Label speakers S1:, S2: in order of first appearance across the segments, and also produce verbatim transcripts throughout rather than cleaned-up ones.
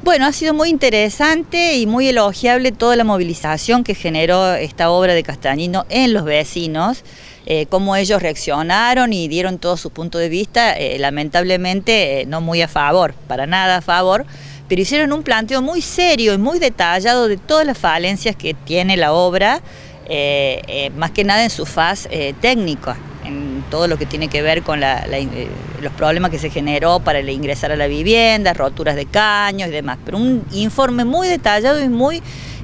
S1: Bueno, ha sido muy interesante y muy elogiable toda la movilización que generó esta obra de Castagnino en los vecinos, eh, cómo ellos reaccionaron y dieron todo su punto de vista, eh, lamentablemente eh, no muy a favor, para nada a favor, pero hicieron un planteo muy serio y muy detallado de todas las falencias que tiene la obra, eh, eh, más que nada en su faz eh, técnica, en todo lo que tiene que ver con la, la, eh, los problemas que se generó para el ingresar a la vivienda, roturas de caños y demás, pero un informe muy detallado y muy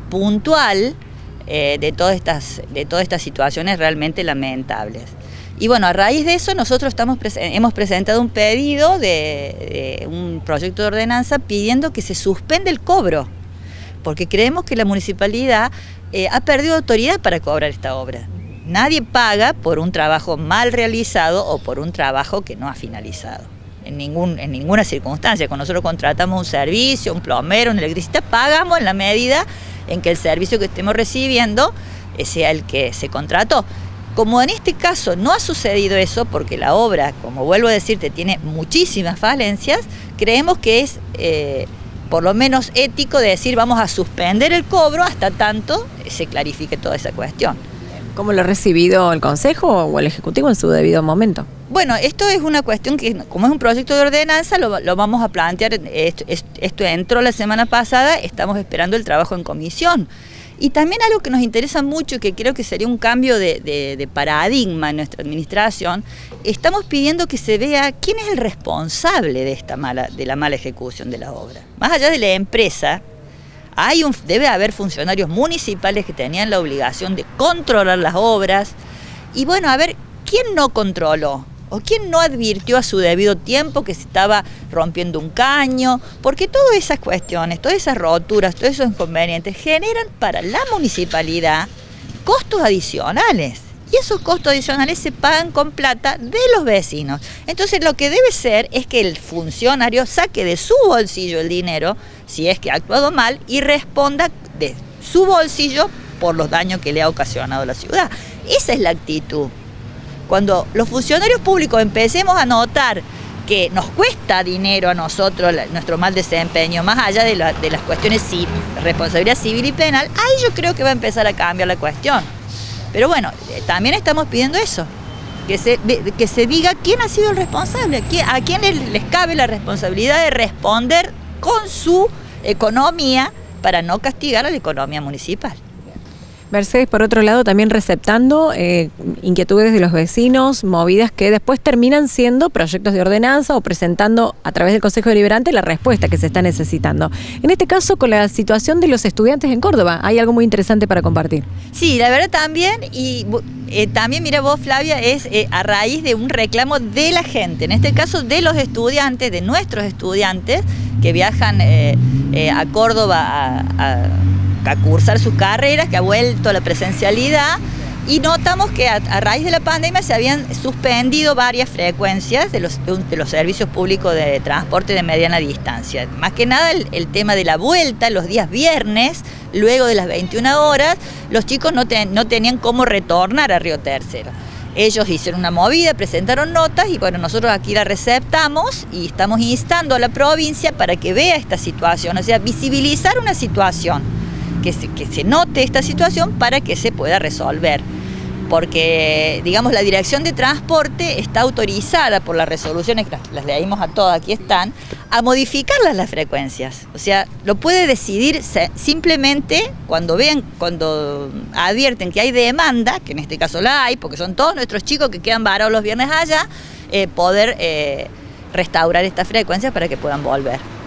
S1: puntual eh, de, todas estas, de todas estas situaciones realmente lamentables. Y bueno, a raíz de eso nosotros estamos, hemos presentado un pedido de, de un proyecto de ordenanza pidiendo que se suspenda el cobro, porque creemos que la municipalidad eh, ha perdido autoridad para cobrar esta obra. Nadie paga por un trabajo mal realizado o por un trabajo que no ha finalizado. En, ningún, en ninguna circunstancia. Cuando nosotros contratamos un servicio, un plomero, un electricista, pagamos en la medida en que el servicio que estemos recibiendo sea el que se contrató. Como en este caso no ha sucedido eso, porque la obra, como vuelvo a decirte, tiene muchísimas falencias, creemos que es eh, por lo menos ético decir vamos a suspender el cobro hasta tanto se clarifique toda esa cuestión.
S2: ¿Cómo lo ha recibido el Consejo o el Ejecutivo en su debido momento?
S1: Bueno, esto es una cuestión que, como es un proyecto de ordenanza, lo, lo vamos a plantear. Esto, esto entró la semana pasada, estamos esperando el trabajo en comisión. Y también algo que nos interesa mucho y que creo que sería un cambio de, de, de paradigma en nuestra administración, estamos pidiendo que se vea quién es el responsable de, esta mala, de la mala ejecución de la obra. Más allá de la empresa, Hay un, debe haber funcionarios municipales que tenían la obligación de controlar las obras y bueno, a ver, ¿quién no controló? ¿O quién no advirtió a su debido tiempo que se estaba rompiendo un caño? Porque todas esas cuestiones, todas esas roturas, todos esos inconvenientes generan para la municipalidad costos adicionales. Y esos costos adicionales se pagan con plata de los vecinos. Entonces lo que debe ser es que el funcionario saque de su bolsillo el dinero, si es que ha actuado mal, y responda de su bolsillo por los daños que le ha ocasionado la ciudad. Esa es la actitud. Cuando los funcionarios públicos empecemos a notar que nos cuesta dinero a nosotros nuestro mal desempeño, más allá de, la, de las cuestiones de responsabilidad civil y penal, ahí yo creo que va a empezar a cambiar la cuestión. Pero bueno, también estamos pidiendo eso, que se, que se diga quién ha sido el responsable, a quién, a quién les, les cabe la responsabilidad de responder con su economía para no castigar a la economía municipal.
S2: Mercedes, por otro lado, también receptando eh, inquietudes de los vecinos, movidas que después terminan siendo proyectos de ordenanza o presentando a través del Consejo Deliberante la respuesta que se está necesitando. En este caso, con la situación de los estudiantes en Córdoba, hay algo muy interesante para compartir.
S1: Sí, la verdad también, y eh, también, mira vos, Flavia, es eh, a raíz de un reclamo de la gente, en este caso de los estudiantes, de nuestros estudiantes, que viajan eh, eh, a Córdoba a... a a cursar sus carreras, que ha vuelto a la presencialidad, y notamos que a, a raíz de la pandemia se habían suspendido varias frecuencias de los, de los servicios públicos de transporte de mediana distancia. Más que nada el, el tema de la vuelta, los días viernes, luego de las veintiuna horas, los chicos no, ten, no tenían cómo retornar a Río Tercero. Ellos hicieron una movida, presentaron notas y bueno, nosotros aquí la receptamos y estamos instando a la provincia para que vea esta situación, o sea, visibilizar una situación. Que se, que se note esta situación para que se pueda resolver, porque digamos la Dirección de Transporte está autorizada por las resoluciones, las, las leímos a todas, aquí están, a modificarlas las frecuencias, o sea, lo puede decidir simplemente cuando vean, cuando advierten que hay demanda, que en este caso la hay, porque son todos nuestros chicos que quedan varados los viernes allá, eh, poder eh, restaurar estas frecuencias para que puedan volver.